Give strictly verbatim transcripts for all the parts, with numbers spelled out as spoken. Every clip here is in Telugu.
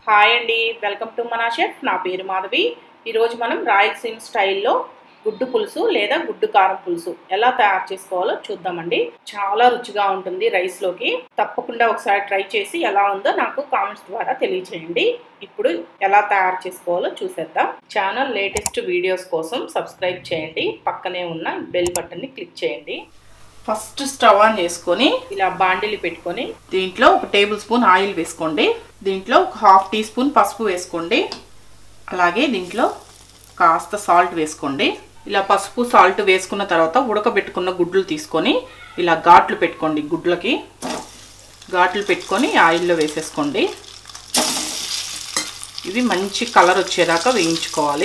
హాయ్ అండి, వెల్కమ్ టు మన షెఫ్. నా పేరు మాధవి. ఈరోజు మనం రాయలసీమ స్టైల్లో గుడ్డు పులుసు లేదా గుడ్డు కారం పులుసు ఎలా తయారు చేసుకోవాలో చూద్దామండి. చాలా రుచిగా ఉంటుంది రైస్లోకి. తప్పకుండా ఒకసారి ట్రై చేసి ఎలా ఉందో నాకు కామెంట్స్ ద్వారా తెలియచేయండి. ఇప్పుడు ఎలా తయారు చేసుకోవాలో చూసేద్దాం. ఛానల్ లేటెస్ట్ వీడియోస్ కోసం సబ్స్క్రైబ్ చేయండి. పక్కనే ఉన్న బెల్ బటన్ని క్లిక్ చేయండి. ఫస్ట్ స్టవ్ ఆన్ చేసుకొని ఇలా బాండిలి పెట్టుకొని దీంట్లో ఒక టేబుల్ స్పూన్ ఆయిల్ వేసుకోండి. దీంట్లో ఒక హాఫ్ టీ స్పూన్ పసుపు వేసుకోండి. అలాగే దీంట్లో కాస్త సాల్ట్ వేసుకోండి. ఇలా పసుపు సాల్ట్ వేసుకున్న తర్వాత ఉడకబెట్టుకున్న గుడ్లు తీసుకొని ఇలా ఘాట్లు పెట్టుకోండి. గుడ్లకి ఘాట్లు పెట్టుకొని ఆయిల్లో వేసేసుకోండి. ఇవి మంచి కలర్ వచ్చేదాకా వేయించుకోవాలి.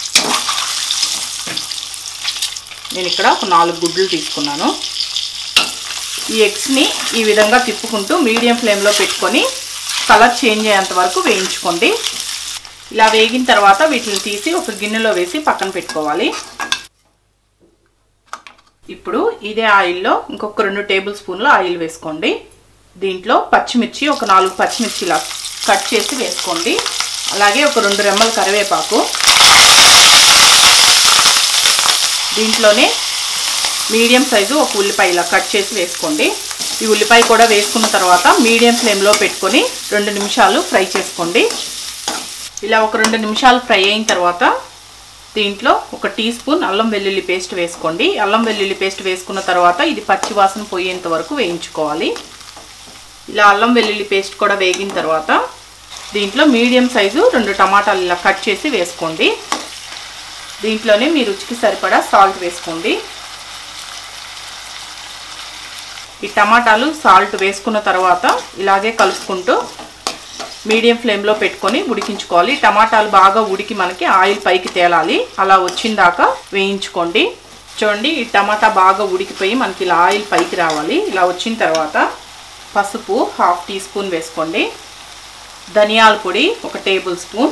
నేను ఇక్కడ ఒక నాలుగు గుడ్లు తీసుకున్నాను. ఈ ఎగ్స్ని ఈ విధంగా తిప్పుకుంటూ మీడియం ఫ్లేమ్లో పెట్టుకొని కలర్ చేంజ్ అయ్యేంత వరకు వేయించుకోండి. ఇలా వేగిన తర్వాత వీటిని తీసి ఒక గిన్నెలో వేసి పక్కన పెట్టుకోవాలి. ఇప్పుడు ఇదే ఆయిల్లో ఇంకొక రెండు టేబుల్ స్పూన్ల ఆయిల్ వేసుకోండి. దీంట్లో పచ్చిమిర్చి ఒక నాలుగు పచ్చిమిర్చి ఇలా కట్ చేసి వేసుకోండి. అలాగే ఒక రెండు రెమ్మల కరివేపాకు, దీంట్లోనే మీడియం సైజు ఒక ఉల్లిపాయ ఇలా కట్ చేసి వేసుకోండి. ఈ ఉల్లిపాయ కూడా వేసుకున్న తర్వాత మీడియం ఫ్లేమ్లో పెట్టుకొని రెండు నిమిషాలు ఫ్రై చేసుకోండి. ఇలా ఒక రెండు నిమిషాలు ఫ్రై అయిన తర్వాత దీంట్లో ఒక టీ స్పూన్ అల్లం వెల్లుల్లి పేస్ట్ వేసుకోండి. అల్లం వెల్లుల్లి పేస్ట్ వేసుకున్న తర్వాత ఇది పచ్చి వాసన పోయేంత వరకు వేయించుకోవాలి. ఇలా అల్లం వెల్లుల్లి పేస్ట్ కూడా వేగిన తర్వాత దీంట్లో మీడియం సైజు రెండు టమాటాలు ఇలా కట్ చేసి వేసుకోండి. దీంట్లోనే మీ రుచికి సరిపడా సాల్ట్ వేసుకోండి. ఈ టమాటాలు సాల్ట్ వేసుకున్న తర్వాత ఇలాగే కలుపుకుంటూ మీడియం ఫ్లేమ్లో పెట్టుకొని ఉడికించుకోవాలి. టమాటాలు బాగా ఉడికి మనకి ఆయిల్ పైకి తేలాలి. అలా వచ్చిందాకా వేయించుకోండి. చూడండి, ఈ టమాటా బాగా ఉడికిపోయి మనకి ఇలా ఆయిల్ పైకి రావాలి. ఇలా వచ్చిన తర్వాత పసుపు హాఫ్ టీ స్పూన్ వేసుకోండి. ధనియాల పొడి ఒక టేబుల్ స్పూన్,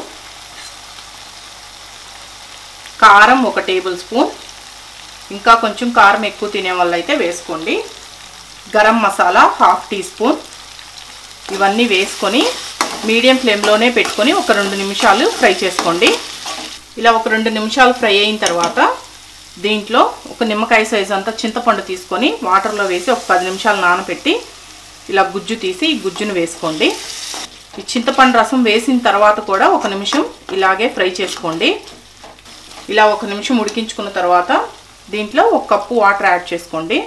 కారం ఒక టేబుల్ స్పూన్, ఇంకా కొంచెం కారం ఎక్కువ తినే వాళ్ళైతే వేసుకోండి. Garam masala half teaspoon. ఇవన్నీ వేసుకొని మీడియం ఫ్లేమ్లోనే పెట్టుకొని ఒక రెండు నిమిషాలు ఫ్రై చేసుకోండి. ఇలా ఒక రెండు నిమిషాలు ఫ్రై అయిన తర్వాత దీంట్లో ఒక నిమ్మకాయ సైజు అంతా చింతపండు తీసుకొని వాటర్లో వేసి ఒక పది నిమిషాలు నానబెట్టి ఇలా గుజ్జు తీసి ఈ గుజ్జును వేసుకోండి. ఈ చింతపండు రసం వేసిన తర్వాత కూడా ఒక నిమిషం ఇలాగే ఫ్రై చేసుకోండి. ఇలా ఒక నిమిషం ఉడికించుకున్న తర్వాత దీంట్లో ఒక కప్పు వాటర్ యాడ్ చేసుకోండి.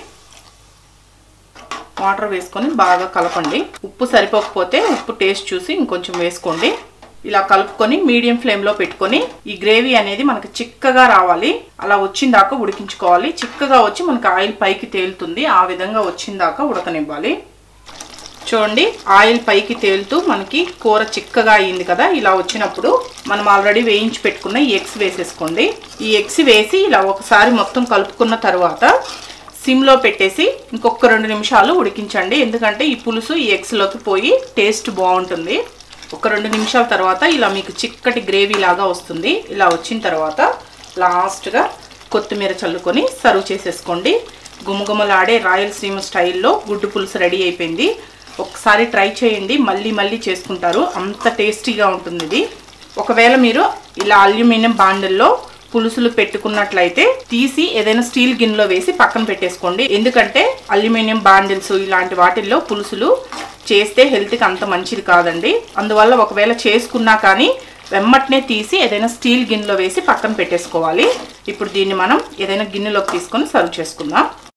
వాటర్ వేసుకొని బాగా కలపండి. ఉప్పు సరిపోకపోతే ఉప్పు టేస్ట్ చూసి ఇంకొంచెం వేసుకోండి. ఇలా కలుపుకొని మీడియం ఫ్లేమ్లో పెట్టుకొని ఈ గ్రేవీ అనేది మనకి చిక్కగా రావాలి. అలా వచ్చిందాకా ఉడికించుకోవాలి. చిక్కగా వచ్చి మనకి ఆయిల్ పైకి తేలుతుంది. ఆ విధంగా వచ్చిందాకా ఉడకనివ్వాలి. చూడండి, ఆయిల్ పైకి తేలుతూ మనకి కూర చిక్కగా అయింది కదా. ఇలా వచ్చినప్పుడు మనం ఆల్రెడీ వేయించి పెట్టుకున్న ఈ ఎగ్స్ వేసేసుకోండి. ఈ ఎగ్స్ వేసి ఇలా ఒకసారి మొత్తం కలుపుకున్న తర్వాత సిమ్లో పెట్టేసి ఇంకొక రెండు నిమిషాలు ఉడికించండి. ఎందుకంటే ఈ పులుసు ఈ ఎగ్స్లోకి పోయి టేస్ట్ బాగుంటుంది. ఒక రెండు నిమిషాల తర్వాత ఇలా మీకు చిక్కటి గ్రేవీ లాగా వస్తుంది. ఇలా వచ్చిన తర్వాత లాస్ట్గా కొత్తిమీర చల్లుకొని సర్వ్ చేసేసుకోండి. గుమగుమలాడే రాయలసీమ స్టైల్లో గుడ్డు పులుసు రెడీ అయిపోయింది. ఒకసారి ట్రై చేయండి, మళ్ళీ మళ్ళీ చేసుకుంటారు. అంత టేస్టీగా ఉంటుంది ఇది. ఒకవేళ మీరు ఇలా అల్యూమినియం బాండిల్లో పులుసులు పెట్టుకున్నట్లయితే తీసి ఏదైనా స్టీల్ గిన్నెలో వేసి పక్కన పెట్టేసుకోండి. ఎందుకంటే అల్యూమినియం బాండిల్స్ ఇలాంటి వాటిల్లో పులుసులు చేస్తే హెల్త్కి అంత మంచిది కాదండి. అందువల్ల ఒకవేళ చేసుకున్నా కానీ వెమ్మటనే తీసి ఏదైనా స్టీల్ గిన్నెలో వేసి పక్కన పెట్టేసుకోవాలి. ఇప్పుడు దీన్ని మనం ఏదైనా గిన్నెలోకి తీసుకొని సర్వ్ చేసుకుందాం.